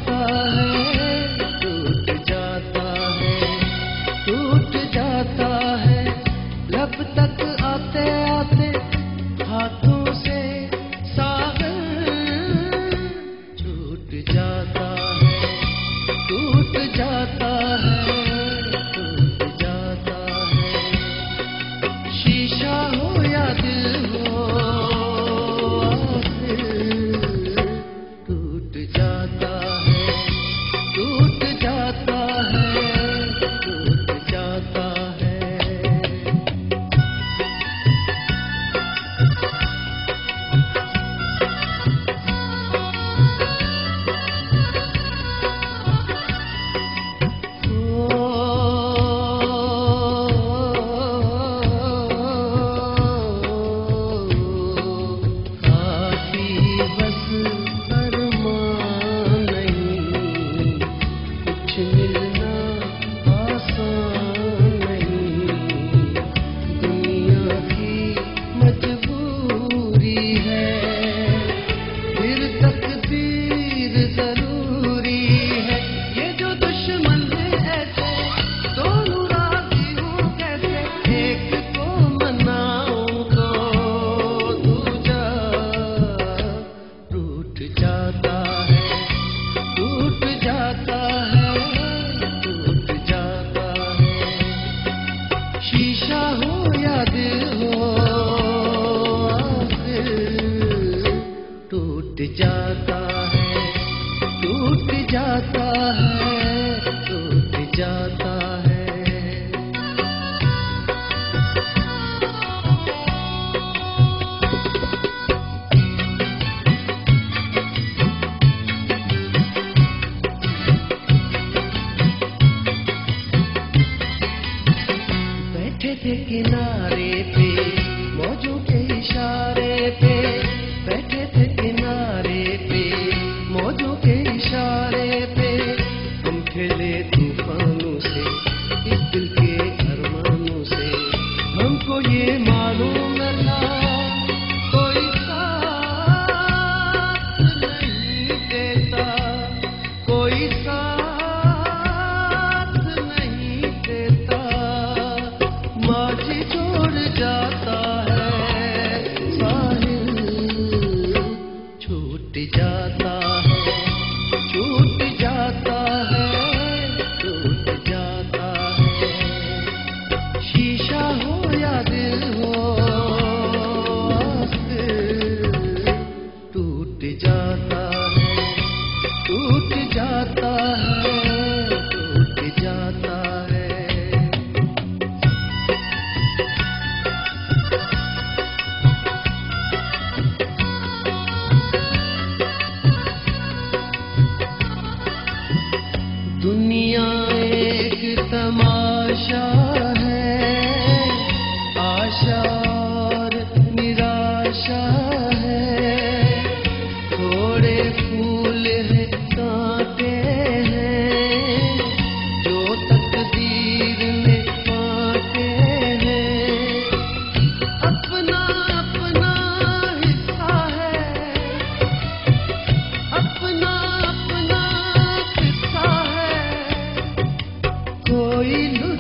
जाता है, टूट जाता है, टूट जाता है। लब तक आते आते हाथों से सागर छूट जाता है, टूट जाता है, टूट जाता है। शीशा हो या दिल हो, टूट जाता है, टूट जाता है, टूट जाता है। शीशा हो या दिल हो, टूट जाता है, टूट जाता है, टूट जाता है। बैठे थे किनारे पे मौजों के इशारे पे, बैठे थे किनारे पे मौजों के इशारे पे। हम खेले तूफानों से, इस दिल के अरमानों से। हमको ये मालूम न था कोई साथ नहीं देता, कोई साथ नहीं देता। माझी छोड़ जाता है साहिल, छूट जाता है, छूट जाता है, छूट जाता है। शीशा हो या दिल हो, टूट जाता है, टूट जाता है, टूट जाता है। दुनिया एक तमाशा है, आशा और निराशा है। थोड़े फूल हैं, कांटे हैं, जो तकदीर ने बांटे हैं। अपना अपना हिस्सा है, अपना अपना किस्सा है। कोई